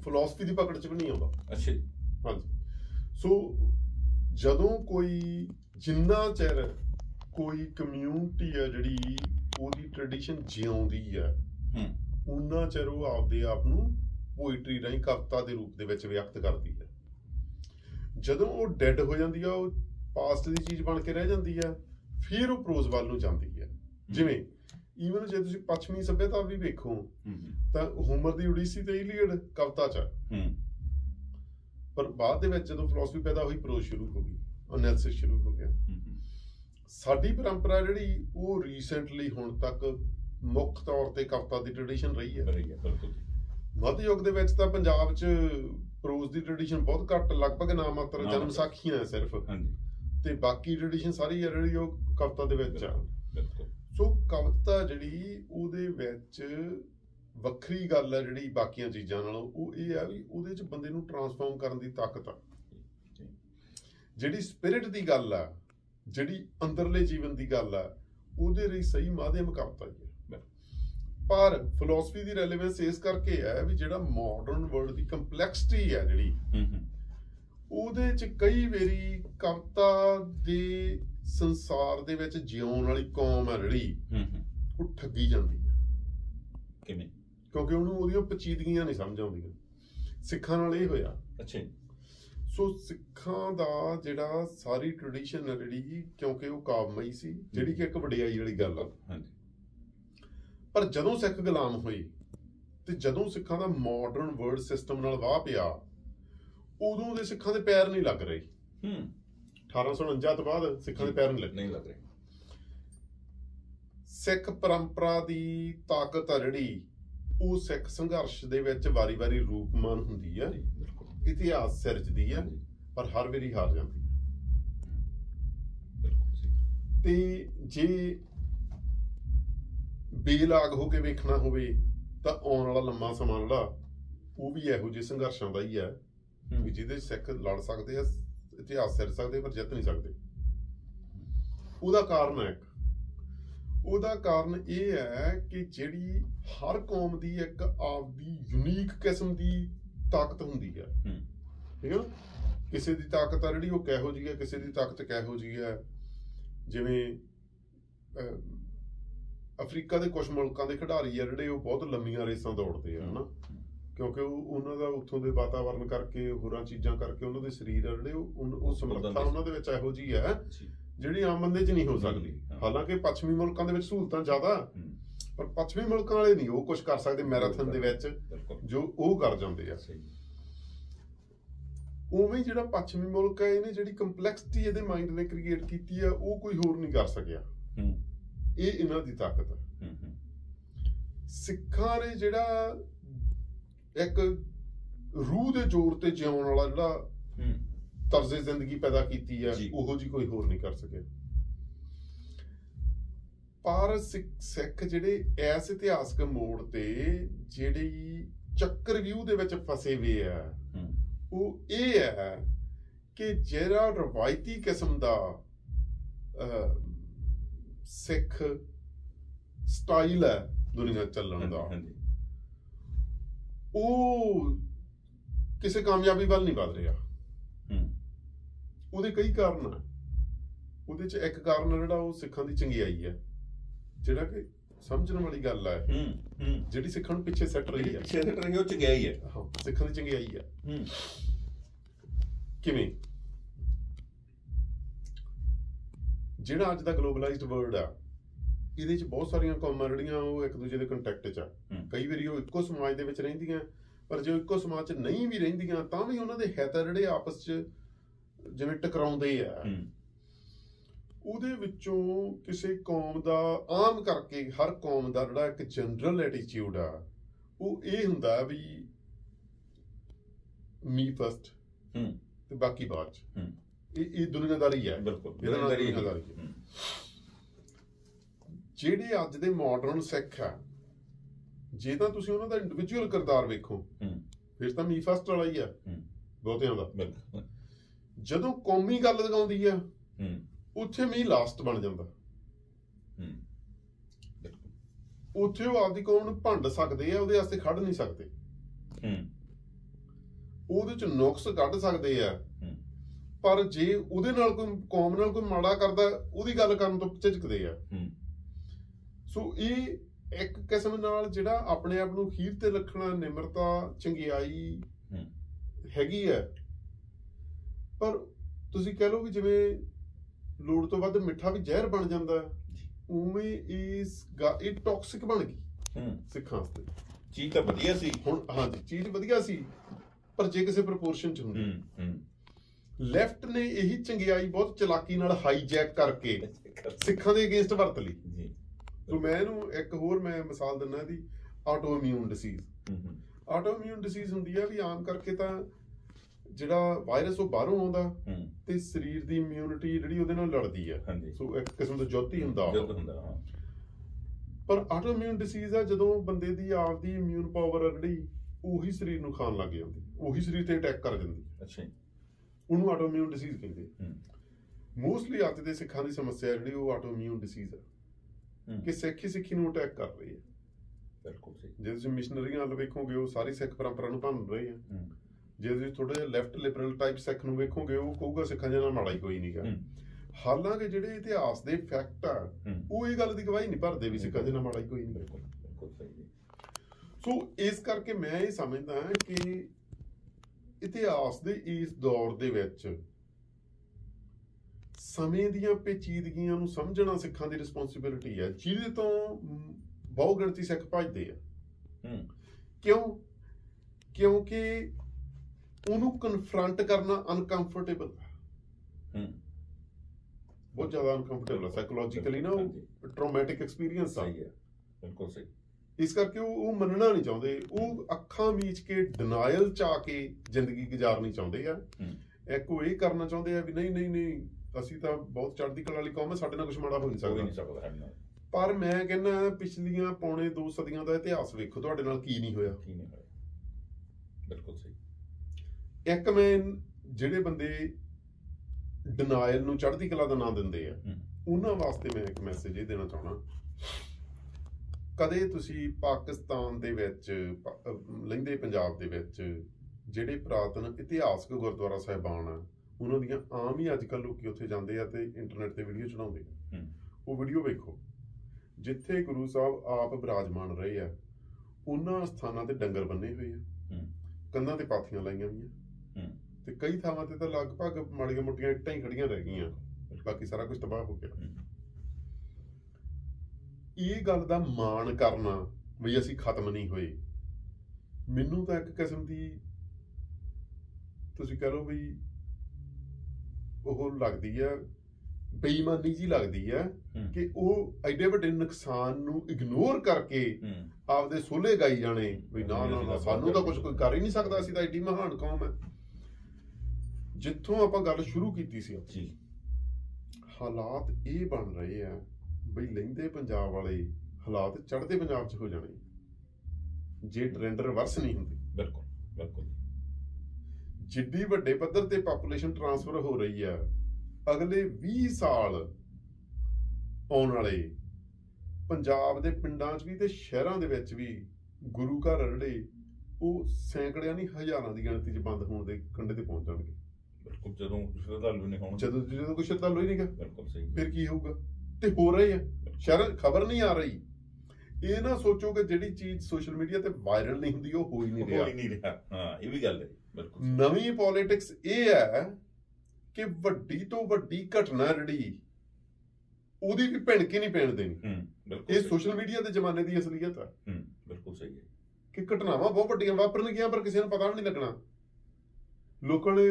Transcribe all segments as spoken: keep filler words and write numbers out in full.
Philosophy ਦੀ ਪਕੜ 'ਚ ਵੀ ਨਹੀਂ ਆਉਂਦਾ। ਅੱਛਾ ਜੀ। ਹਾਂਜੀ। ਸੋ ਜਦੋਂ ਕੋਈ ਜਿੰਨਾ ਚਿਰ ਕੋਈ ਕਮਿਊਨਿਟੀ ਆ ਜਿਹੜੀ ਉਹਦੀ ਟ੍ਰੈਡੀਸ਼ਨ ਜਿਉਂਦੀ ਆ ਉਨਾ ਚਿਰ ਉਹ ਆਪਦੇ ਆਪ ਨੂੰ ਪੋਇਟਰੀ ਰਾਹੀਂ ਕਵਿਤਾ ਦੇ ਰੂਪ ਦੇ ਵਿੱਚ ਵਿਅਕਤ ਕਰਦੀ ਹੈ। ਜਦੋਂ ਉਹ ਡੈਡ ਹੋ ਜਾਂਦੀ ਆ, ਉਹ ਪਾਸਟ ਦੀ ਚੀਜ਼ ਬਣ ਕੇ ਰਹਿ ਜਾਂਦੀ ਆ, ਫਿਰ ਉਹ ਪ੍ਰੋਜ਼ ਵੱਲ ਨੂੰ ਜਾਂਦੀ ਹੈ। ਜਿਵੇਂ ਈਵਨ ਜੇ ਤੁਸੀਂ ਪੱਛਮੀ ਸੱਭਿਅਤਾ ਵੀ ਵੇਖੋ ਤਾਂ ਹੋਮਰ ਦੀ ਉਡੀਸੀ ਤੇ ਇਲੀਅਡ ਕਵਿਤਾ 'ਚ ਆ, ਪਰ ਬਾਅਦ ਦੇ ਵਿੱਚ ਜਦੋਂ ਫਿਲਾਸਫੀ ਪੈਦਾ ਹੋਈ ਪ੍ਰੋਜ਼ ਸ਼ੁਰੂ ਹੋ ਗਈ, ਅਨੈਲਿਸਿਸ ਸ਼ੁਰੂ ਹੋ ਗਿਆ। ਸਾਡੀ ਪਰੰਪਰਾ ਜਿਹੜੀ ਉਹ ਰੀਸੈਂਟਲੀ ਹੁਣ ਤੱਕ ਮੁੱਖ ਤੌਰ ਤੇ ਕਵਿਤਾ ਦੀ ਟ੍ਰੈਡੀਸ਼ਨ ਰਹੀ ਹੈ। ਮੱਧ ਯੁੱਗ ਦੇ ਵਿੱਚ ਤਾਂ ਪੰਜਾਬ 'ਚ ਪ੍ਰੋਜ਼ ਦੀ ਟ੍ਰੈਡੀਸ਼ਨ ਬਹੁਤ ਘੱਟ, ਲਗਭਗ ਨਾ ਮਾਤਰ ਜਨਮ ਸਾਖੀਆਂ ਸਿਰਫ, ਤੇ ਬਾਕੀ ਟ੍ਰੈਡੀਸ਼ਨ ਸਾਰੀ ਹੈ ਜਿਹੜੀ ਉਹ ਕਵਿਤਾ ਦੇ ਵਿੱਚ ਆ। ਸੋ ਕਵਿਤਾ ਜਿਹੜੀ ਉਹਦੇ ਵਿੱਚ ਵੱਖਰੀ ਗੱਲ ਹੈ ਜਿਹੜੀ ਬਾਕੀਆਂ ਚੀਜ਼ਾਂ ਨਾਲੋਂ, ਉਹ ਇਹ ਆ ਵੀ ਉਹਦੇ 'ਚ ਬੰਦੇ ਨੂੰ ਟਰਾਂਸਫਾਰਮ ਕਰਨ ਦੀ ਤਾਕਤ ਆ। ਜਿਹੜੀ ਸਪਿਰਿਟ ਦੀ ਗੱਲ ਆ, ਜਿਹੜੀ ਅੰਦਰਲੇ ਜੀਵਨ ਦੀ ਗੱਲ ਆ, ਉਹਦੇ ਲਈ ਸਹੀ ਮਾਧਿਅਮ ਕਵਿਤਾ ਹੀ ਹੈ। ਪਰ ਫਿਲਾਸਫੀ ਦੀ ਰੈਲੇਵੈਂਸ ਇਸ ਕਰਕੇ ਹੈ ਵੀ ਜਿਹੜਾ ਮਾਡਰਨ ਵਰਲਡ ਦੀ ਕੰਪਲੈਕਸਿਟੀ ਹੈ ਜਿਹੜੀ, ਉਹਦੇ 'ਚ ਕਈ ਵਾਰੀ ਕਵਿਤਾ ਦੇ ਸੰਸਾਰ ਦੇ ਵਿੱਚ ਜਿਉਣ ਵਾਲੀ ਕੌਮ ਹੈ ਜਿਹੜੀ ਉਹ ਠੱਗੀ ਜਾਂਦੀ ਹੈ। ਕਿਵੇਂ? ਕਿਉਂਕਿ ਉਹਨੂੰ ਉਹਦੀਆਂ ਪਚੀਦਗੀਆਂ ਨਹੀਂ ਸਮਝ ਆਉਂਦੀਆਂ। ਸਿੱਖਾਂ ਨਾਲ ਇਹ ਹੋਇਆ। ਅੱਛਾ। ਸੋ ਸਿੱਖਾਂ ਦਾ ਜਿਹੜਾ ਸਾਰੀ ਟ੍ਰੈਡੀਸ਼ਨ ਹੈ ਜਿਹੜੀ, ਕਿਉਂਕਿ ਉਹ ਕਾਵਮਈ ਸੀ, ਜਿਹੜੀ ਕਿ ਇੱਕ ਵਡਿਆਈ ਵਾਲੀ ਗੱਲ ਆ। ਪਰ ਜਦੋਂ ਸਿੱਖ ਗੁਲਾਮ ਹੋਏ ਤੇ ਜਦੋਂ ਸਿੱਖਾਂ ਦਾ ਮਾਡਰਨ ਵਰਲਡ ਸਿਸਟਮ ਨਾਲ ਵਾਹ ਪਿਆ, ਉਦੋਂ ਦੇ ਸਿੱਖਾਂ ਦੇ ਪੈਰ ਨਹੀਂ ਲੱਗ ਰਹੇ। ਅਠਾਰਾਂ ਸੌ ਉਣੰਜਾ ਤੋਂ ਬਾਅਦ ਸਿੱਖਾਂ ਦੇ ਪੈਰ ਨਹੀਂ ਲੱਗ ਰਹੇ। ਸਿੱਖ ਪਰੰਪਰਾ ਦੀ ਤਾਕਤ ਆ ਜਿਹੜੀ, ਉਹ ਸਿੱਖ ਸੰਘਰਸ਼ ਦੇ ਵਿੱਚ ਵਾਰੀ ਵਾਰੀ ਰੂਪਮਾਨ ਹੁੰਦੀ ਹੈ, ਇਤਿਹਾਸ ਸਿਰਜਦੀ ਹੈ, ਪਰ ਹਰ ਵਾਰੀ ਹਾਰ ਜਾਂਦੀ ਹੈ। ਤੇ ਜੇ ਬੇਲਾਗ ਹੋ ਕੇ ਵੇਖਣਾ ਹੋਵੇ ਤਾਂ ਆਉਣ ਵਾਲਾ ਲੰਮਾ ਸਮਾਂ ਜਿਹੜਾ ਉਹ ਵੀ ਇਹੋ ਜਿਹੇ ਸੰਘਰਸ਼ਾਂ ਦਾ ਹੀ ਹੈ ਵੀ ਜਿਹਦੇ ਸਿੱਖ ਲੜ ਸਕਦੇ ਆ, ਇਤਿਹਾਸ ਸਿਰਜ ਸਕਦੇ, ਪਰ ਜਿੱਤ ਨਹੀਂ ਸਕਦੇ। ਉਹਦਾ ਕਾਰਨ ਹੈ, ਉਹਦਾ ਕਾਰਨ ਇਹ ਹੈ ਕਿ ਜਿਹੜੀ ਹਰ ਕੌਮ ਦੀ ਇੱਕ ਆਪਦੀ ਯੂਨੀਕ ਕਿਸਮ ਦੀ ਤਾਕਤ ਹੁੰਦੀ ਹੈ। ਠੀਕ ਹੈ ਨਾ? ਕਿਸੇ ਦੀ ਤਾਕਤ ਆ ਜਿਹੜੀ ਉਹ ਕਿਹੋ ਜਿਹੀ ਹੈ, ਕਿਸੇ ਦੀ ਤਾਕਤ ਕਿਹੋ ਜਿਹੀ ਹੈ। ਜਿਵੇਂ ਅਫਰੀਕਾ ਦੇ ਕੁਝ ਮੁਲਕਾਂ ਦੇ ਖਿਡਾਰੀ ਆ ਜਿਹੜੇ ਉਹ ਬਹੁਤ ਲੰਮੀਆਂ ਰੇਸਾਂ ਦੌੜਦੇ ਆ, ਹਨਾ, ਕਿਉਂਕਿ ਉਹ ਉਹਨਾਂ ਦਾ ਉੱਥੋਂ ਦੇ ਵਾਤਾਵਰਨ ਕਰਕੇ, ਹੋਰਾਂ ਚੀਜ਼ਾਂ ਕਰਕੇ ਉਹਨਾਂ ਦੇ ਸਰੀਰ ਆ ਜਿਹੜੇ ਉਹ ਸਮਰੱਥਾ ਉਹਨਾਂ ਦੇ ਵਿੱਚ ਇਹੋ ਜਿਹੀ ਹੈ ਜਿਹੜੀ ਆਮ ਬੰਦੇ 'ਚ ਨਹੀਂ ਹੋ ਸਕਦੀ। ਹਾਲਾਂਕਿ ਪੱਛਮੀ ਮੁਲਕਾਂ ਦੇ ਵਿੱਚ ਸਹੂਲਤਾਂ ਜ਼ਿਆਦਾ, ਪਰ ਪੱਛਮੀ ਮੁਲਕਾਂ ਵਾਲੇ ਨਹੀਂ ਉਹ ਕੁਛ ਕਰ ਸਕਦੇ ਮੈਰਾਥਨ ਦੇ ਵਿੱਚ ਜੋ ਉਹ ਕਰ ਜਾਂਦੇ ਆ। ਉਵੇਂ ਜਿਹੜਾ ਪੱਛਮੀ ਮੁਲਕ ਹੈ, ਇਹਨੇ ਜਿਹੜੀ ਕੰਪਲੈਕਸਿਟੀ ਇਹਦੇ ਮਾਈਂਡ ਨੇ ਕ੍ਰੀਏਟ ਕੀਤੀ ਆ, ਉਹ ਕੋਈ ਹੋਰ ਨਹੀਂ ਕਰ ਸਕਿਆ। ਇਹ ਇਹਨਾਂ ਦੀ ਤਾਕਤ ਹੈ। ਸਿੱਖਾਂ ਨੇ ਜਿਹੜਾ ਇੱਕ ਰੂਹ ਦੇ ਜ਼ੋਰ ਤੇ ਜਿਉਣ ਵਾਲਾ ਜਿਹੜਾ ਤਰਜ਼ੇ ਜ਼ਿੰਦਗੀ ਪੈਦਾ ਕੀਤੀ ਹੈ, ਉਹੋ ਜਿਹੀ ਕੋਈ ਹੋਰ ਨਹੀਂ ਕਰ ਸਕਿਆ। ਪਰ ਸਿੱਖ ਜਿਹੜੇ ਇਸ ਇਤਿਹਾਸਕ ਮੋੜ ਤੇ ਜਿਹੜੀ ਚੱਕਰਵਿਊਹ ਦੇ ਵਿੱਚ ਫਸੇ ਹੋਏ ਆ, ਉਹ ਇਹ ਹੈ ਕਿ ਜਿਹੜਾ ਰਵਾਇਤੀ ਕਿਸਮ ਦਾ ਸਿੱਖ ਸਟਾਈਲ ਹੈ ਦੁਨੀਆ ਚੱਲਣ ਦਾ, ਉਹ ਕਿਸੇ ਕਾਮਯਾਬੀ ਵੱਲ ਨਹੀਂ ਵੱਧ ਰਿਹਾ। ਉਹਦੇ ਕਈ ਕਾਰਨ ਆ। ਉਹਦੇ 'ਚ ਇੱਕ ਕਾਰਨ ਜਿਹੜਾ ਉਹ ਸਿੱਖਾਂ ਦੀ ਚੰਗਿਆਈ ਹੈ, ਜਿਹੜਾ ਕਿ ਸਮਝਣ ਵਾਲੀ ਗੱਲ ਹੈ, ਜਿਹੜੀ ਸਿੱਖਾਂ ਨੂੰ ਪਿੱਛੇ ਸੱਟ ਰਹੀ ਹੈ। ਪਿੱਛੇ ਸੱਟ ਰਹੀ ਉਹ ਚੰਗਿਆਈ ਹੈ। ਹਾਂ, ਸਿੱਖਾਂ ਦੀ ਚੰਗਿਆਈ ਹੈ। ਕਿਵੇਂ? ਜਿਹੜਾ ਅੱਜ ਦਾ ਗਲੋਬਲਾਈਜ਼ਡ ਵਰਲਡ ਆ, ਇਹਦੇ 'ਚ ਬਹੁਤ ਸਾਰੀਆਂ ਕੌਮਾਂ ਜਿਹੜੀਆਂ ਉਹ ਇੱਕ ਦੂਜੇ ਦੇ ਕੰਟੈਕਟ 'ਚ ਆ। ਕਈ ਵਾਰੀ ਉਹ ਇੱਕੋ ਸਮਾਜ ਦੇ ਵਿੱਚ ਰਹਿੰਦੀਆਂ, ਪਰ ਜੇ ਇੱਕੋ ਸਮਾਜ 'ਚ ਨਹੀਂ ਵੀ ਰਹਿੰਦੀਆਂ ਤਾਂ ਵੀ ਉਹਨਾਂ ਦੇ ਹਿੱਤ ਜਿਹੜੇ ਆਪਸ 'ਚ ਜਿਵੇਂ ਟਕਰਾਉਂਦੇ ਆ, ਉਹਦੇ ਵਿੱਚੋਂ ਕਿਸੇ ਕੌਮ ਦਾ ਆਮ ਕਰਕੇ ਹਰ ਕੌਮ ਦਾ ਜਿਹੜਾ ਇੱਕ ਜਨਰਲ ਐਟੀਟਿਊਡ ਆ, ਉਹ ਇਹ ਹੁੰਦਾ ਵੀ ਮੀ ਫਸਟ ਤੇ ਬਾਕੀ ਬਾਅਦ 'ਚ। ਇਹ ਇਹ ਦੁਨੀਆਦਾਰੀ ਹੈ। ਬਿਲਕੁਲ ਦੁਨੀਆਦਾਰੀ ਹੈ। ਜਿਹੜੇ ਅੱਜ ਦੇ ਮਾਡਰਨ ਸਿੱਖ ਆ, ਜੇ ਤਾਂ ਤੁਸੀਂ ਉਹਨਾਂ ਦਾ ਇੰਡੀਵਿਜੂਅਲ ਕਿਰਦਾਰ ਵੇਖੋ, ਫਿਰ ਤਾਂ ਮੀ ਫਸਟ ਵਾਲਾ ਹੀ ਆ ਬਹੁਤਿਆਂ ਦਾ। ਜਦੋਂ ਕੌਮੀ ਗੱਲ ਲਗਾਉਂਦੀ ਆ, ਉੱਥੇ ਮੀ ਲਾਸਟ ਬਣ ਜਾਂਦਾ। ਉੱਥੇ ਉਹ ਆਪਦੀ ਕੌਮ ਨੂੰ ਭੰਡ ਸਕਦੇ ਆ, ਉਹਦੇ ਵਾਸਤੇ ਖੜ ਨਹੀਂ ਸਕਦੇ। ਉਹਦੇ ਚ ਨੁਕਸ ਕੱਢ ਸਕਦੇ ਆ, ਪਰ ਜੇ ਉਹਦੇ ਨਾਲ ਕੋਈ ਕੌਮ ਨਾਲ ਕੋਈ ਮਾੜਾ ਕਰਦਾ ਉਹਦੀ ਗੱਲ ਕਰਨ ਤੋਂ ਝਿਜਕਦੇ ਆ। ਸੋ ਇਹ ਇੱਕ ਕਿਸਮ ਨਾਲ ਜਿਹੜਾ ਆਪਣੇ ਆਪ ਨੂੰ ਹੀਰ ਤੇ ਰੱਖਣਾ, ਨਿਮਰਤਾ, ਚੰਗਿਆਈ ਹੈਗੀ ਹੈ, ਪਰ ਤੁਸੀਂ ਕਹਿ ਲਓ ਵੀ ਜਿਵੇਂ ਲੋੜ ਤੋਂ ਵੱਧ ਮਿੱਠਾ ਵੀ ਜ਼ਹਿਰ ਬਣ ਜਾਂਦਾ, ਉਵੇਂ ਇਸ ਇਹ ਟੌਕਸਿਕ ਬਣ ਗਈ ਸਿੱਖਾਂ ਵਾਸਤੇ। ਚੀਜ਼ ਤਾਂ ਵਧੀਆ ਸੀ ਹੁਣ, ਹਾਂਜੀ ਚੀਜ਼ ਵਧੀਆ ਸੀ, ਪਰ ਜੇ ਕਿਸੇ ਪ੍ਰਪੋਰਸ਼ਨ ਚ ਹੁੰਦੀ। ਲੈਫਟ ਨੇ ਇਹੀ ਚੰਗਿਆਈ ਬਹੁਤ ਚਲਾਕੀ ਨਾਲ ਹਾਈਜੈਕ ਕਰਕੇ ਸਿੱਖਾਂ ਦੇ ਅਗੇਂਸਟ ਵਰਤ ਲਈ। ਸੋ ਮੈਂ ਇਹਨੂੰ ਇੱਕ ਹੋਰ ਮੈਂ ਮਿਸਾਲ ਦਿੰਦਾ ਇਹਦੀ, autoimmune disease. Autoimmune disease ਹੁੰਦੀ ਆ ਵੀ ਆਮ ਕਰਕੇ ਤਾਂ ਜਿਹੜਾ ਵਾਇਰਸ ਉਹ ਬਾਹਰੋਂ ਆਉਂਦਾ ਤੇ ਸਰੀਰ ਦੀ ਇਮਿਊਨਿਟੀ ਜਿਹੜੀ ਉਹਦੇ ਨਾਲ ਲੜਦੀ ਆ। ਸੋ ਇੱਕ ਕਿਸਮ ਦਾ ਜੁੱਧ ਹੀ ਹੁੰਦਾ। ਪਰ ਆਟੋ ਇਮਿਊਨ ਡਿਸੀਜ਼ ਆ ਜਦੋਂ ਬੰਦੇ ਦੀ ਆਪਦੀ ਇਮਿਊਨ ਪਾਵਰ ਆ ਜਿਹੜੀ ਉਹੀ ਸਰੀਰ ਨੂੰ ਖਾਣ ਲੱਗ ਜਾਂਦੀ, ਉਹੀ ਸਰੀਰ ਤੇ ਅਟੈਕ ਕਰ ਜਾਂਦੀ। ਅੱਛਾ, ਉਹਨੂੰ ਆਟੋ ਇਮਿਊਨ ਡਿਸੀਜ਼ ਕਹਿੰਦੇ। ਮੋਸਟਲੀ ਅੱਜ ਦੇ ਸਿੱਖਾਂ ਦੀ ਸਮੱਸਿਆ ਜਿਹੜੀ ਉਹ ਆਟੋ ਇਮਿਊਨ ਡਿਸੀਜ਼ ਆ ਕਿ ਸਿੱਖ ਹੀ ਸਿੱਖੀ ਨੂੰ ਅਟੈਕ ਕਰ ਰਹੀ ਹੈ। ਬਿਲਕੁਲ ਸਹੀ। ਜੇ ਤੁਸੀਂ ਮਿਸ਼ਨਰੀਆਂ ਵੱਲ ਵੇਖੋਗੇ ਉਹ ਸਾਰੀ ਸਿੱਖ ਪਰੰਪਰਾ ਨੂੰ ਭੰਨ ਰਹੇ ਆ। ਜੇ ਤੁਸੀਂ ਥੋੜਾ ਜਿਹਾ ਲੈਫਟ ਲਿਬਰਲ ਟਾਈਪ ਸਿੱਖ ਨੂੰ ਵੇਖੋਗੇ ਉਹ ਕਹੂਗਾ ਸਿੱਖਾਂ ਦੇ ਨਾਲ ਮਾੜਾ ਹੀ ਕੋਈ ਨਹੀਂਗਾ। ਹਾਲਾਂਕਿ ਜਿਹੜੇ ਇਤਿਹਾਸ ਦੇ ਫੈਕਟ ਆ ਉਹ ਇਹ ਗੱਲ ਦੀ ਗਵਾਹੀ ਨਹੀਂ ਭਰਦੇ ਵੀ ਸਿੱਖਾਂ ਦੇ ਨਾਲ ਮਾੜਾ ਹੀ ਕੋਈ ਨਹੀਂ। ਸੋ ਇਸ ਕਰਕੇ ਮੈਂ ਇਹ ਸਮਝਦਾ ਕਿ ਇਤਿਹਾਸ ਦੇ ਇਸ ਦੌਰ ਦੇ ਵਿੱਚ ਸਮੇਂ ਦੀਆਂ ਪੇਚੀਦਗੀਆਂ ਨੂੰ ਸਮਝਣਾ ਸਿੱਖਾਂ ਦੀ ਰਿਸਪੌਂਸਿਬਿਲਿਟੀ ਹੈ, ਜਿਹਦੇ ਤੋਂ ਬਹੁ ਗਿਣਤੀ ਸਿੱਖ ਭੱਜਦੇ ਆ। ਕਿਉਂ? ਕਿਉਂਕਿ ਉਹਨੂੰ ਕਨਫਰੰਟ ਕਰਨਾ ਅਨਕੰਫਰਟੇਬਲ ਹੈ, ਬਹੁਤ ਜ਼ਿਆਦਾ ਅਨਕੰਫਰਟੇਬਲ ਹੈ ਸਾਈਕੋਲੋਜੀਕਲੀ ਨਾ, ਉਹ ਟਰੋਮੈਟਿਕ ਐਕਸਪੀਰੀਅੰਸ ਆ। ਬਿਲਕੁਲ ਸਹੀ। ਇਸ ਕਰਕੇ ਉਹ ਉਹ ਮੰਨਣਾ ਨਹੀਂ ਚਾਹੁੰਦੇ, ਉਹ ਅੱਖਾਂ ਮੀਚ ਕੇ ਡਿਨਾਇਲ ਚ ਆ ਕੇ ਜ਼ਿੰਦਗੀ ਗੁਜ਼ਾਰਨੀ ਚਾਹੁੰਦੇ ਆ। ਇੱਕ ਉਹ ਇਹ ਕਰਨਾ ਚਾਹੁੰਦੇ ਆ ਵੀ ਨਹੀਂ ਨਹੀਂ ਨਹੀਂ ਅਸੀਂ ਤਾਂ ਬਹੁਤ ਚੜ੍ਹਦੀ ਕਲਾ ਵਾਲੀ ਕੌਮ ਹੈ, ਸਾਡੇ ਨਾਲ ਕੁਛ ਮਾੜਾ ਹੋ ਨਹੀਂ ਸਕਦਾ। ਪਰ ਮੈਂ ਕਹਿੰਦਾ ਪਿਛਲੀਆਂ ਪੌਣੇ ਦੋ ਸਦੀਆਂ ਦਾ ਇਤਿਹਾਸ ਵੇਖੋ, ਤੁਹਾਡੇ ਨਾਲ ਕੀ ਨਹੀਂ ਹੋਇਆ। ਬਿਲਕੁਲ ਸਹੀ। ਇੱਕ ਮੈਂ ਜਿਹੜੇ ਬੰਦੇ ਡਿਨਾਇਲ ਨੂੰ ਚੜ੍ਹਦੀ ਕਲਾ ਦਾ ਨਾਂ ਦਿੰਦੇ ਆ ਉਹਨਾਂ ਵਾਸਤੇ ਮੈਂ ਇੱਕ ਮੈਸੇਜ ਇਹ ਦੇਣਾ ਚਾਹੁੰਦਾ, ਕਦੇ ਤੁਸੀਂ ਪਾਕਿਸਤਾਨ ਦੇ ਵਿੱਚ ਲਹਿੰਦੇ ਪੰਜਾਬ ਦੇ ਵਿੱਚ ਜਿਹੜੇ ਪੁਰਾਤਨ ਇਤਿਹਾਸਕ ਗੁਰਦੁਆਰਾ ਸਾਹਿਬਾਨ ਆ ਉਹਨਾਂ ਦੀਆਂ ਆਮ ਹੀ ਅੱਜ ਕੱਲ੍ਹ ਲੋਕੀ ਉੱਥੇ ਜਾਂਦੇ ਆ ਤੇ ਇੰਟਰਨੈਟ ਤੇ ਵੀਡੀਓ ਚੜਾਉਂਦੇ ਆ, ਉਹ ਵੀਡੀਓ ਵੇਖੋ ਜਿੱਥੇ ਗੁਰੂ ਸਾਹਿਬ ਆਪ ਬਿਰਾਜਮਾਨ ਰਹੇ ਆ ਉਹਨਾਂ ਸਥਾਨਾਂ ਤੇ ਡੰਗਰ ਬੰਨੇ ਹੋਏ ਆ, ਕੰਧਾਂ ਤੇ ਪਾਥੀਆਂ ਲਾਈਆਂ ਹੋਈਆਂ ਤੇ ਕਈ ਥਾਵਾਂ ਤੇ ਤਾਂ ਲਗਭਗ ਮਾੜੀਆਂ ਮੋਟੀਆਂ ਇੱਟਾਂ ਹੀ ਖੜੀਆਂ ਰਹਿ ਗਈਆਂ, ਬਾਕੀ ਸਾਰਾ ਕੁਝ ਤਬਾਹ ਹੋ ਗਿਆ। ਇਹ ਗੱਲ ਦਾ ਮਾਣ ਕਰਨਾ ਵੀ ਅਸੀਂ ਖਤਮ ਨਹੀਂ ਹੋਏ, ਮੈਨੂੰ ਤਾਂ ਇੱਕ ਕਿਸਮ ਦੀ ਤੁਸੀਂ ਕਹਿ ਲਓ ਵੀ ਉਹ ਲੱਗਦੀ ਆ ਬੇਈਮਾਨੀ ਜੀ ਲੱਗਦੀ ਆ ਕਿ ਉਹ ਐਡੇ ਵੱਡੇ ਨੁਕਸਾਨ ਨੂੰ ਇਗਨੋਰ ਕਰਕੇ ਆਪਦੇ ਸੋਲੇ ਗਾਈ ਜਾਣੇ ਵੀ ਨਾ ਨਾ ਨਾ ਸਾਨੂੰ ਤਾਂ ਕੁਝ ਕੋਈ ਕਰ ਹੀ ਨਹੀਂ ਸਕਦਾ, ਅਸੀਂ ਤਾਂ ਐਡੀ ਮਹਾਨ ਕੌਮ ਹੈ। ਜਿੱਥੋਂ ਆਪਾਂ ਗੱਲ ਸ਼ੁਰੂ ਕੀਤੀ ਸੀ ਜੀ, ਹਾਲਾਤ ਇਹ ਬਣ ਰਹੇ ਆ ਬਈ ਲਹਿੰਦੇ ਪੰਜਾਬ ਵਾਲੇ ਹਾਲਾਤ ਚੜ੍ਹਦੇ ਪੰਜਾਬ 'ਚ ਹੋ ਜਾਣੇ ਜੇ ਟ੍ਰੈਂਡ ਰਿਵਰਸ ਨਹੀਂ ਹੁੰਦੀ। ਬਿਲਕੁਲ ਬਿਲਕੁਲ। ਜਿੱਡੀ ਵੱਡੇ ਪੱਧਰ ਤੇ ਪਾਪੂਲੇਸ਼ਨ ਟ੍ਰਾਂਸਫਰ ਹੋ ਰਹੀ ਆ, ਅਗਲੇ ਵੀਹ ਸਾਲ ਆਉਣ ਵਾਲੇ ਪੰਜਾਬ ਦੇ ਪਿੰਡਾਂ 'ਚ ਵੀ ਤੇ ਸ਼ਹਿਰਾਂ ਦੇ ਵਿੱਚ ਵੀ ਗੁਰੂ ਘਰ ਜਿਹੜੇ ਉਹ ਸੈਂਕੜਿਆਂ ਨਹੀਂ ਹਜ਼ਾਰਾਂ ਦੀ ਗਿਣਤੀ 'ਚ ਬੰਦ ਹੋਣ ਦੇ ਕੰਢੇ ਤੇ ਪਹੁੰਚ ਜਾਣਗੇ। ਬਿਲਕੁਲ। ਜਦੋਂ ਸ਼ਰਧਾਲੂ ਨਹੀਂ ਹੋਣ, ਜਦੋਂ ਜਦੋਂ ਕੋਈ ਸ਼ਰਧਾਲੂ ਹੀ ਨਹੀਂ ਗਾ, ਬਿਲਕੁਲ ਸਹੀ, ਫਿਰ ਕੀ ਹੋਊਗਾ? ਤੇ ਹੋ ਰਹੀ ਆ ਸ਼ਹਿਰਾਂ, ਖਬਰ ਨਹੀਂ ਆ ਰਹੀ। ਇਹ ਨਾ ਸੋਚੋ ਕਿ ਜਿਹੜੀ ਚੀਜ਼ ਸੋਸ਼ਲ ਮੀਡੀਆ ਤੇ ਵਾਇਰਲ ਨਹੀਂ ਹੁੰਦੀ ਉਹ ਹੋ ਹੀ ਨਹੀਂ ਰਿਹਾ, ਹੋ ਹੀ ਨਹੀਂ ਰਿਹਾ। ਹਾਂ, ਇਹ ਵੀ ਗੱਲ ਹੈ। ਬਿਲਕੁਲ। ਨਵੀਂ ਪੋਲਿਟਿਕਸ ਇਹ ਹੈ ਕਿ ਵੱਡੀ ਤੋਂ ਵੱਡੀ ਘਟਨਾ ਜਿਹੜੀ ਉਹਦੀ ਵੀ ਭਿਣਕ ਹੀ ਨਹੀਂ ਪੈਣ ਦੇਣੀ। ਇਹ ਸੋਸ਼ਲ ਮੀਡੀਆ ਦੇ ਜ਼ਮਾਨੇ ਦੀ ਅਸਲੀਅਤ ਹੈ। ਬਿਲਕੁਲ ਸਹੀ ਹੈ ਕਿ ਘਟਨਾਵਾਂ ਬਹੁਤ ਵੱਡੀਆਂ ਵਾਪਰਨਗੀਆਂ ਪਰ ਕਿਸੇ ਨੂੰ ਪਤਾ ਵੀ ਨਹੀਂ ਲੱਗਣਾ। ਲੋਕਾਂ ਨੇ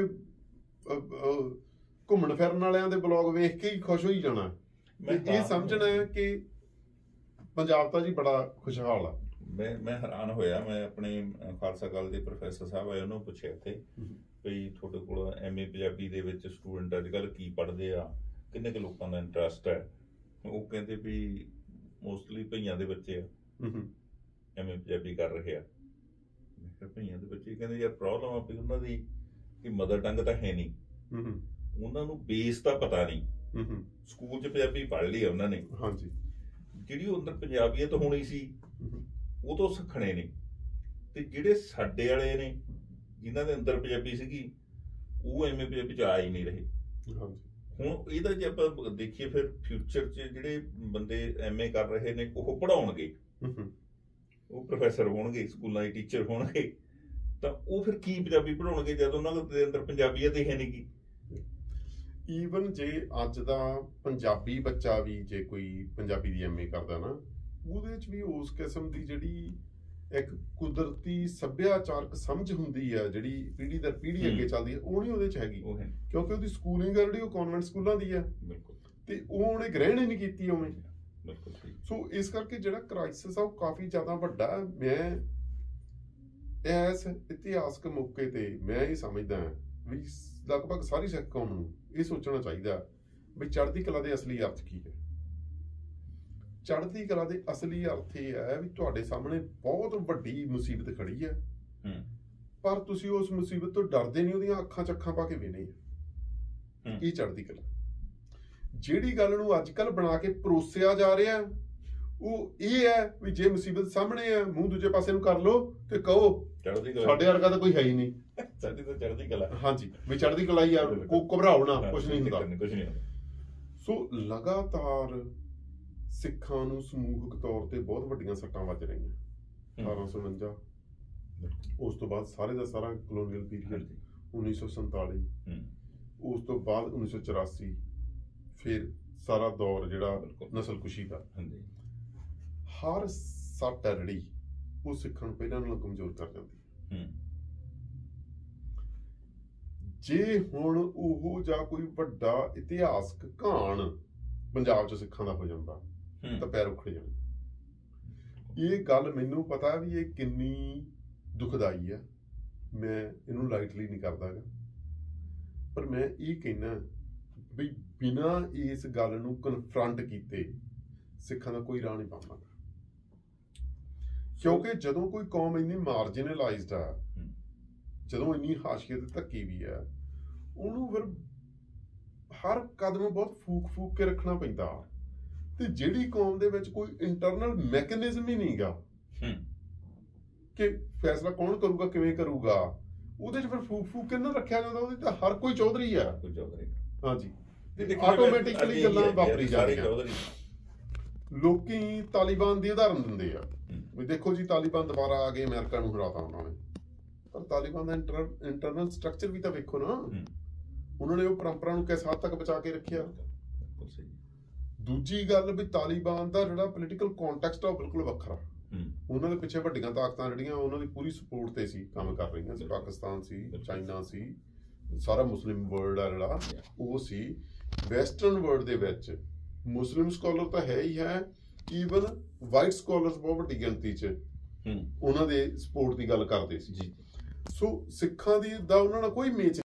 ਘੁੰਮਣ ਫਿਰਨ ਵਾਲਿਆਂ ਦੇ ਬਲੌਗ ਵੇਖ ਕੇ ਹੀ ਖੁਸ਼ ਹੋਈ ਜਾਣਾ, ਇਹ ਸਮਝਣਾ ਹੈ ਕਿ ਪੰਜਾਬ ਤਾਂ ਜੀ ਬੜਾ ਖੁਸ਼ਹਾਲ ਆ। ਮੈਂ ਮੈਂ ਹੈਰਾਨ ਹੋਇਆ, ਮੈਂ ਆਪਣੇ ਖਾਲਸਾ ਕਾਲਜ ਦੇ ਪ੍ਰੋਫੈਸਰ ਸਾਹਿਬ ਆਏ ਉਹਨੂੰ ਪੁੱਛਿਆ ਇੱਥੇ ਵੀ ਤੁਹਾਡੇ ਕੋਲ ਐਮ ਏ ਪੰਜਾਬੀ ਦੇ ਵਿੱਚ ਸਟੂਡੈਂਟ ਅੱਜ ਕੱਲ੍ਹ ਕੀ ਪੜ੍ਹਦੇ ਆ, ਕਿੰਨੇ ਕੁ ਲੋਕਾਂ ਦਾ ਇੰਟਰਸਟ ਹੈ? ਉਹ ਕਹਿੰਦੇ ਵੀ ਮੋਸਟਲੀ ਭਈਆਂ ਦੇ ਬੱਚੇ ਆ ਐਮ ਏ ਪੰਜਾਬੀ ਕਰ ਰਹੇ ਆ। ਮੈਂ ਕਿਹਾ ਭਈਆਂ ਦੇ ਬੱਚੇ? ਕਹਿੰਦੇ ਯਾਰ ਪ੍ਰੋਬਲਮ ਆ ਵੀ ਉਹਨਾਂ ਦੀ ਕਿ ਮਦਰ ਟੰਗ ਤਾਂ ਹੈ ਨਹੀਂ, ਉਹਨਾਂ ਨੂੰ ਬੇਸ ਤਾਂ ਪਤਾ ਨਹੀਂ। ਸਕੂਲ 'ਚ ਪੰਜਾਬੀ ਪੜ੍ਹ ਲਈ ਆ ਉਹਨਾਂ ਨੇ, ਹਾਂਜੀ, ਜਿਹੜੀ ਉਹ ਅੰਦਰ ਪੰਜਾਬੀਅਤ ਹੋਣੀ ਸੀ ਉਹ ਤੋਂ ਸਿੱਖਣੇ ਨੇ। ਤੇ ਜਿਹੜੇ ਸਾਡੇ ਵਾਲੇ ਨੇ ਜਿਨ੍ਹਾਂ ਦੇ ਅੰਦਰ ਪੰਜਾਬੀ ਸੀਗੀ ਉਹ ਐਵੇਂ ਪੰਜਾਬੀ 'ਚ ਆ ਹੀ ਨਹੀਂ ਰਹੇ। ਹੁਣ ਇਹਦਾ ਜੇ ਆਪਾਂ ਦੇਖੀਏ ਫਿਰ ਫਿਊਚਰ 'ਚ ਜਿਹੜੇ ਬੰਦੇ ਐਮ ਏ ਕਰ ਰਹੇ ਨੇ ਉਹ ਪੜ੍ਹਾਉਣਗੇ, ਉਹ ਪ੍ਰੋਫੈਸਰ ਹੋਣਗੇ, ਸਕੂਲਾਂ ਦੇ ਟੀਚਰ ਹੋਣਗੇ, ਤਾਂ ਉਹ ਫਿਰ ਕੀ ਪੰਜਾਬੀ ਪੜ੍ਹਾਉਣਗੇ ਜਦ ਉਹਨਾਂ ਦੇ ਅੰਦਰ ਪੰਜਾਬੀਅਤ ਹੀ ਹੈ ਨਹੀਂ ਗੀ। ਈਵਨ ਜੇ ਅੱਜ ਦਾ ਪੰਜਾਬੀ ਬੱਚਾ ਵੀ ਜੇ ਕੋਈ ਪੰਜਾਬੀ ਦੀ ਐਮ ਏ ਕਰਦਾ ਨਾ, ਉਹਦੇ 'ਚ ਵੀ ਉਸ ਕਿਸਮ ਦੀ ਜਿਹੜੀ ਇੱਕ ਕੁਦਰਤੀ ਸੱਭਿਆਚਾਰਕ ਸਮਝ ਹੁੰਦੀ ਆ ਜਿਹੜੀ ਪੀੜ੍ਹੀ ਦਰ ਪੀੜ੍ਹੀ ਅੱਗੇ ਚੱਲਦੀ ਹੈ, ਉਹ ਨਹੀਂ ਉਹਦੇ 'ਚ ਹੈਗੀ, ਕਿਉਂਕਿ ਉਹਦੀ ਸਕੂਲਿੰਗ ਜਿਹੜੀ ਉਹ ਕਨਵੈਂਟ ਸਕੂਲਾਂ ਦੀ ਆ ਤੇ ਉਹ ਉਹਨੇ ਗ੍ਰਹਿਣ ਹੀ ਨਹੀਂ ਕੀਤੀ ਉਵੇਂ। ਸੋ ਇਸ ਕਰਕੇ ਜਿਹੜਾ ਕ੍ਰਾਈਸਿਸ ਆ ਉਹ ਕਾਫੀ ਜ਼ਿਆਦਾ ਵੱਡਾ। ਮੈਂ ਇਸ ਇਤਿਹਾਸਕ ਮੌਕੇ ਤੇ ਮੈਂ ਇਹ ਸਮਝਦਾ ਵੀ ਲਗਭਗ ਸਾਰੀ ਸਿੱਖ ਕੌਮ ਨੂੰ ਇਹ ਸੋਚਣਾ ਚਾਹੀਦਾ ਵੀ ਚੜ੍ਹਦੀ ਕਲਾ ਦੇ ਅਸਲੀ ਅਰਥ ਕੀ ਹੈ। ਚੜ੍ਹਦੀ ਕਲਾ ਦੇ ਅਸਲੀ ਅਰਥ ਇਹ ਹੈ ਵੀ ਤੁਹਾਡੇ ਸਾਹਮਣੇ ਬਹੁਤ ਵੱਡੀ ਮੁਸੀਬਤ ਖੜੀ ਹੈ, ਪਰ ਤੁਸੀਂ ਉਸ ਮੁਸੀਬਤ ਤੋਂ ਡਰਦੇ ਨਹੀਂ, ਉਹਦੀਆਂ ਅੱਖਾਂ ਚ ਅੱਖਾਂ ਪਾ ਕੇ ਵੇਖਦੇ ਆ। ਇਹ ਚੜ੍ਹਦੀ ਕਲਾ। ਜਿਹੜੀ ਗੱਲ ਨੂੰ ਅੱਜ ਕੱਲ੍ਹ ਬਣਾ ਕੇ ਪਰੋਸਿਆ ਜਾ ਰਿਹਾ ਉਹ ਇਹ ਹੈ ਵੀ ਜੇ ਮੁਸੀਬਤ ਸਾਹਮਣੇ ਹੈ ਮੂੰਹ ਦੂਜੇ ਪਾਸੇ ਨੂੰ ਕਰ ਲਓ ਤੇ ਕਹੋ ਸਾਡੇ ਵਰਗਾ ਤਾਂ ਕੋਈ ਹੈ ਹੀ ਨਹੀਂ, ਸਾਡੀ ਤਾਂ ਚੜ੍ਹਦੀ ਕਲਾ। ਹਾਂਜੀ, ਵੀ ਚੜ੍ਹਦੀ ਕਲਾ ਹੀ ਆ, ਕੋਈ ਘਬਰਾਓ ਨਾ, ਕੁਛ ਨਹੀਂ ਹੁੰਦਾ, ਕੁਛ ਨਹੀਂ ਹੁੰਦਾ। ਸੋ ਲਗਾਤਾਰ ਸਿੱਖਾਂ ਨੂੰ ਸਮੂਹਿਕ ਤੌਰ ਤੇ ਬਹੁਤ ਵੱਡੀਆਂ ਸੱਟਾਂ ਵੱਜ ਰਹੀਆਂ। ਅਠਾਰਾਂ ਸੌ ਉਣੰਜਾ, ਉਸ ਤੋਂ ਬਾਅਦ ਸਾਰੇ ਦਾ ਸਾਰਾ ਕਲੋਨੀਅਲ ਪੀਰੀਅਡ, ਉੱਨੀ ਸੌ ਸੰਤਾਲੀ, ਉਸ ਤੋਂ ਬਾਅਦ ਉੱਨੀ ਸੌ ਚੁਰਾਸੀ, ਫਿਰ ਸਾਰਾ ਦੌਰ ਜਿਹੜਾ ਨਸਲਕੁਸ਼ੀ ਦਾ। ਹਰ ਸੱਟ ਹੈ ਜਿਹੜੀ ਉਹ ਸਿੱਖਾਂ ਨੂੰ ਪਹਿਲਾਂ ਨਾਲੋਂ ਕਮਜ਼ੋਰ ਕਰ ਜਾਂਦੀ ਹੈ। ਜੇ ਹੁਣ ਉਹ ਜਾਂ ਕੋਈ ਵੱਡਾ ਇਤਿਹਾਸਕ ਘਾਣ ਪੰਜਾਬ 'ਚ ਸਿੱਖਾਂ ਦਾ ਹੋ ਜਾਂਦਾ ਤਾਂ ਪੈਰ ਉਖੜ ਜਾਣੇ। ਇਹ ਗੱਲ ਮੈਨੂੰ ਪਤਾ ਵੀ ਇਹ ਕਿੰਨੀ ਦੁਖਦਾਈ ਹੈ, ਮੈਂ ਇਹਨੂੰ ਲਾਈਟਲੀ ਨਹੀਂ ਕਰਦਾ ਗਾ, ਪਰ ਮੈਂ ਇਹ ਕਹਿਣਾ ਵੀ ਬਿਨਾਂ ਇਸ ਗੱਲ ਨੂੰ ਕਨਫਰੰਟ ਕੀਤੇ ਸਿੱਖਾਂ ਦਾ ਕੋਈ ਰਾਹ ਨਹੀਂ ਬਣਦਾ। ਕਿਉਂਕਿ ਜਦੋਂ ਕੋਈ ਕੌਮ ਇੰਨੀ ਮਾਰਜਨਲਾਈਜ਼ਡ ਆ, ਜਦੋਂ ਇੰਨੀ ਹਾਸ਼ੀਏ ਤੇ ਧੱਕੀ ਵੀ ਹੈ, ਉਹਨੂੰ ਫਿਰ ਹਰ ਕਦਮ ਬਹੁਤ ਫੂਕ ਫੂਕ ਕੇ ਰੱਖਣਾ ਪੈਂਦਾ। ਤੇ ਜਿਹੜੀ ਕੌਮ ਦੇ ਵਿੱਚ ਕੋਈ ਇੰਟਰਨਲ ਮੈਕੈਨਿਜ਼ਮ ਹੀ ਨਹੀਂ ਗਾ ਕਿ ਫੈਸਲਾ ਕੌਣ ਕਰੂਗਾ, ਕਿਵੇਂ ਕਰੂਗਾ, ਉਹਦੇ 'ਚ ਫਿਰ ਫੂਕ ਫੂਕ ਕੇ ਨਾ ਰੱਖਿਆ ਜਾਂਦਾ। ਉਹਦੇ ਤਾਂ ਹਰ ਕੋਈ ਚੌਧਰੀ ਆ। ਹਾਂਜੀ, ਆਟੋਮੈਟਿਕਲੀ ਗੱਲਾਂ ਵਾਪਰੀ ਜਾ ਰਹੀਆਂ। ਲੋਕੀ ਤਾਲੀਬਾਨ ਦੀ ਉਦਾਹਰਨ ਦਿੰਦੇ ਆ ਵੀ ਦੇਖੋ ਜੀ ਤਾਲੀਬਾਨ ਦੁਬਾਰਾ ਆ ਗਏ, ਅਮਰੀਕਾ ਨੂੰ ਹਰਾਤਾ ਉਹਨਾਂ ਨੇ, ਪਰ ਤਾਲੀਬਾਨ ਦਾ ਇੰਟਰਨਲ ਸਟਰਕਚਰ ਵੀ ਤਾਂ ਵੇਖੋ ਨਾ, ਉਹਨਾਂ ਨੇ ਉਹ ਪਰੰਪਰਾ ਨੂੰ ਕਿਸ ਹੱਦ ਤੱਕ ਬਚਾ ਕੇ ਰੱਖਿਆ। ਦੂਜੀ ਗੱਲ ਵੀ ਤਾਲੀਬਾਨ ਦਾ ਜਿਹੜਾ ਪੋਲੀਟੀਕਲ ਕੰਟੈਕਸਟ ਆ ਉਹ ਬਿਲਕੁਲ ਵੱਖਰਾ। ਉਹਨਾਂ ਦੇ ਪਿੱਛੇ ਵੱਡੀਆਂ ਤਾਕਤਾਂ ਜਿਹੜੀਆਂ ਉਹਨਾਂ ਦੀ ਪੂਰੀ ਸਪੋਰਟ ਤੇ ਸੀ, ਕੰਮ ਕਰ ਰਹੀਆਂ ਸੀ। ਪਾਕਿਸਤਾਨ ਸੀ, ਚਾਈਨਾ ਸੀ, ਸਾਰਾ ਮੁਸਲਿਮ ਵਰਲਡ ਆ ਜਿਹੜਾ ਉਹ ਸੀ। ਵੈਸਟਰਨ ਵਰਲਡ ਦੇ ਵਿੱਚ ਮੁਸਲਿਮ ਸਕਾਲਰ ਤਾਂ ਹੈ ਹੀ ਹੈ, ਈਵਨ ਵਾਈਟ ਸਕਾਲਰਸ ਬਹੁਤ ਵੱਡੀ ਗਿਣਤੀ 'ਚ ਉਹਨਾਂ ਦੇ ਸਪੋਰਟ ਦੀ ਗੱਲ ਕਰਦੇ ਸੀ। ਸੋ ਸਿੱਖਾਂ ਦੀ ਦਾ ਉਹਨਾਂ ਨਾਲ ਕੋਈ ਮੇਚ